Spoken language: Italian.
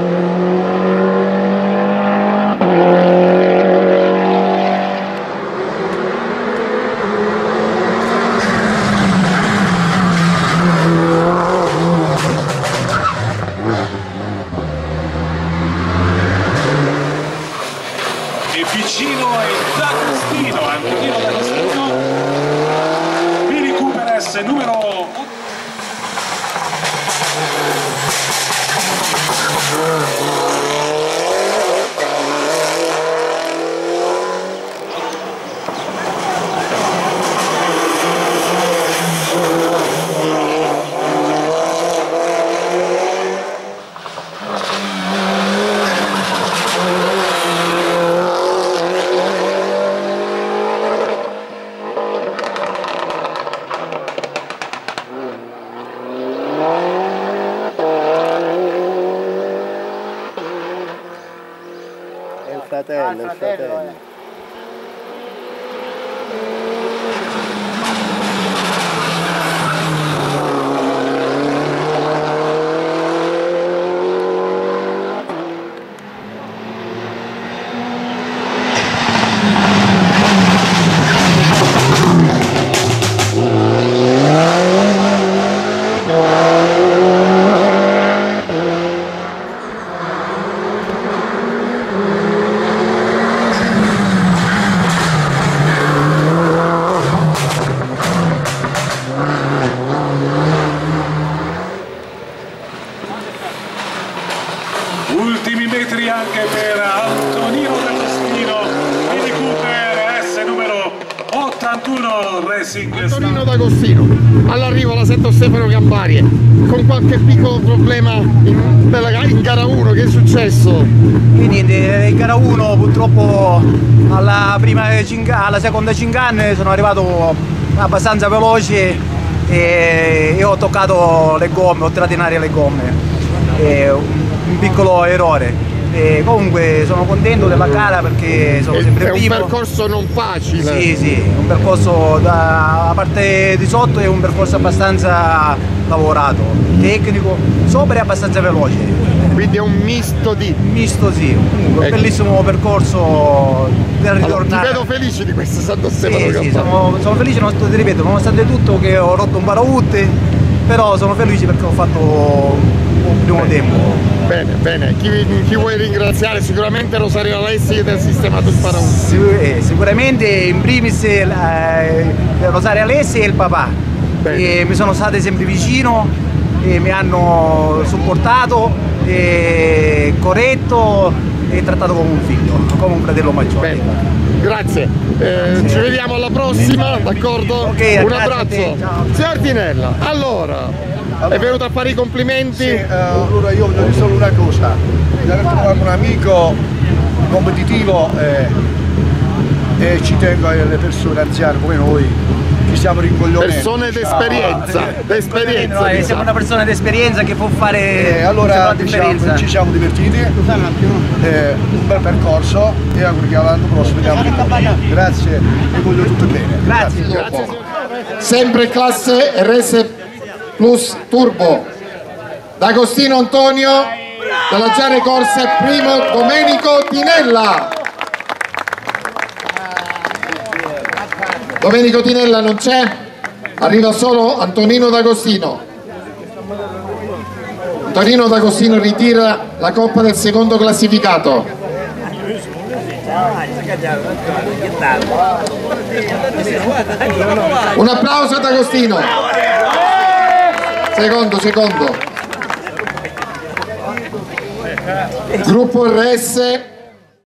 Vicino è D'Agostino, Antonino D'Agostino, Mini Cooper S numero 8. Il fratello. Ultimi metri anche per Antonino D'Agostino, Mini Cooper S numero 81 Racing. Antonino D'Agostino, all'arrivo la Santo Stefano Campari, con qualche piccolo problema in gara 1, che è successo? E niente, in gara 1 purtroppo alla seconda chicane sono arrivato abbastanza veloce e ho toccato le gomme, ho tirato in aria le gomme. Un piccolo errore. Comunque sono contento della gara perché sono sempre primo. È un percorso non facile. Sì, un percorso a parte di sotto è un percorso abbastanza lavorato, tecnico, sopra e abbastanza veloce. Quindi è un misto di... Misto sì, un bellissimo percorso per ritornare. Ti vedo felice di questo Santo Stefano. Sì, sono felice, ti ripeto, nonostante tutto che ho rotto un paraute, però sono felice perché ho fatto un primo tempo. Bene, chi vuoi ringraziare? Sicuramente Rosario Alessi che ti ha sistemato il paraute. Sicuramente in primis Rosario Alessi e il papà, che mi sono state sempre vicino e mi hanno supportato, corretto e trattato come un figlio, come un fratello maggiore. Grazie, ci vediamo alla prossima, d'accordo? Okay, un abbraccio. Signor Tinella, allora, è venuto a fare i complimenti? Sì, allora io voglio dire solo una cosa, di aver trovato un amico competitivo e ci tengo alle persone anziane come noi, che siamo rincoglionenti. Persone d'esperienza. Siamo una persona d'esperienza che può fare allora la differenza. ci siamo divertiti, un bel percorso e auguro che l'anno prossimo vediamo di nuovo. Grazie e voglio tutto bene. Grazie. Sempre classe RS Plus Turbo, D'Agostino Antonio, della Giane Corse, primo Domenico Tinella. Domenico Tinella non c'è, arriva solo Antonino D'Agostino. Antonino D'Agostino ritira la coppa del secondo classificato. Un applauso a D'Agostino. Secondo. Gruppo RS